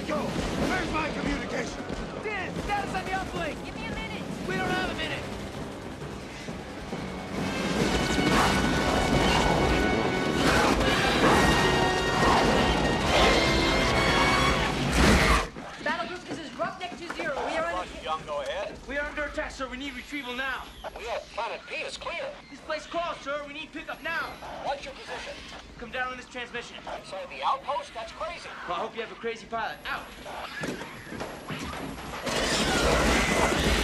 Rico! Where's my communication? Dennis, status on the uplink! Give me a minute. We don't have a minute. Battle group, this is roughneck 2-0. We are under... Young, go ahead. We are under attack, sir. We need retrieval now. We have Planet P is clear. This place crawls, sir. We need pickup now. What's your position? Come down on this transmission. Inside the outpost? That's crazy. Well, I hope you have a crazy pilot. Out.